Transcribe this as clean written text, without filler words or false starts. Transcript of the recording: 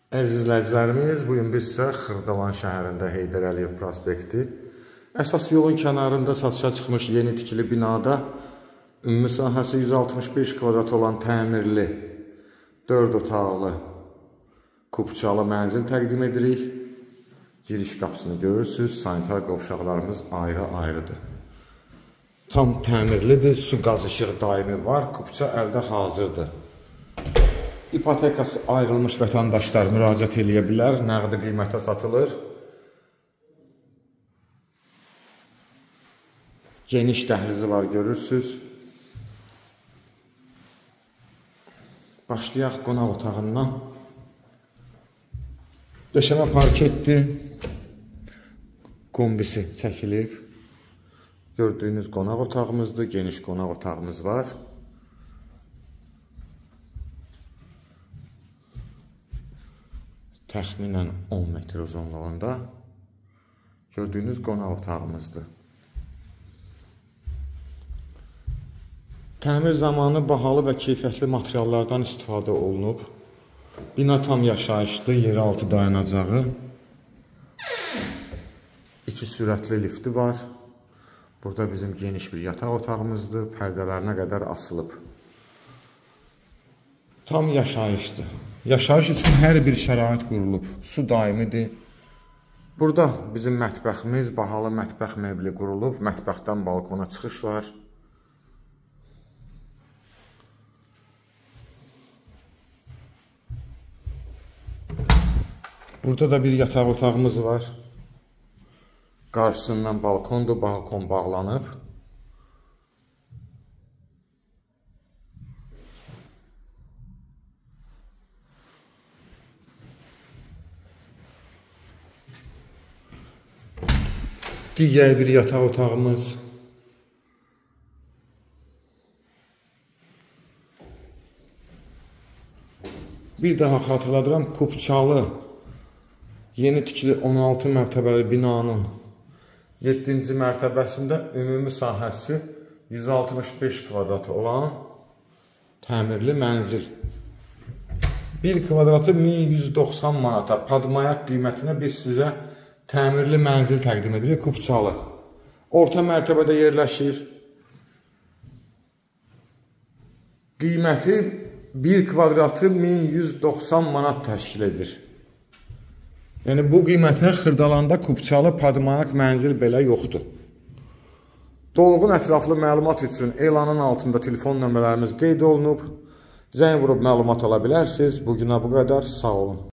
Əziz izləyicilərimiz, bugün biz sizə Xırdalan şəhərində Heydər Əliyev prospekti əsas yolun kənarında satışa çıxmış yeni tikili binada ümumi sahəsi 165 kvadrat olan təmirli 4 otaqlı kubçalı mənzil təqdim edirik. Giriş qapısını görürsünüz, sanitar qovşaqlarımız ayrı-ayrıdır. Tam təmirlidir, su qaz işığı daimi var, kubça əldə hazırdır. İpotekası ayrılmış vətəndaşlar müraciət eləyə bilər, nəqdi qiymətə satılır. Geniş dəhlizi var, görürsünüz. Başlayaq qonaq otağından. Döşəmə parketdir. Kombisi çəkilib. Gördüyünüz qonaq otağımızdır, geniş qonaq otağımız var. Təxminən 10 metr uzunluğunda gördüyünüz qonaq otağımızdır. Təmir zamanı bahalı və keyfiyyətli materiallardan istifadə olunub. Bina tam yaşayışlı, yeraltı dayanacağı. 2 sürətli lifti var. Burada bizim geniş bir yataq otağımızdır. Pərdələrinə qədər asılıb. Tam yaşayışdır. Yaşayış üçün hər bir şərait qurulub. Su daimidir. Burada bizim mətbəximiz, bahalı mətbəx mebli qurulub. Mətbəxdən balkona çıxış var. Burada da bir yataq otağımız var. Qarşısından balkondur, balkon bağlanıb. Digər bir yataq otağımız. Bir daha xatırladıram, kubçalı yeni tikili 16 mərtəbəli binanın 7-ci mərtəbəsində ümumi sahəsi 165 kvadrat olan təmirli mənzil. 1 kvadratı 1190 manata, padmayak qiymətinə biz sizə təmirli mənzil təqdim edilir, kubçalı. Orta mərtəbədə yerləşir. Qiyməti 1 kvadratı 1190 manat təşkil edir. Yəni bu qiymətə Xırdalanda kubçalı padmayak mənzil belə yoxdur. Dolğun ətraflı məlumat üçün elanın altında telefon nömrələrimiz qeyd olunub. Zəng vurub məlumat ala bilərsiniz. Bugünə bu qədər. Sağ olun.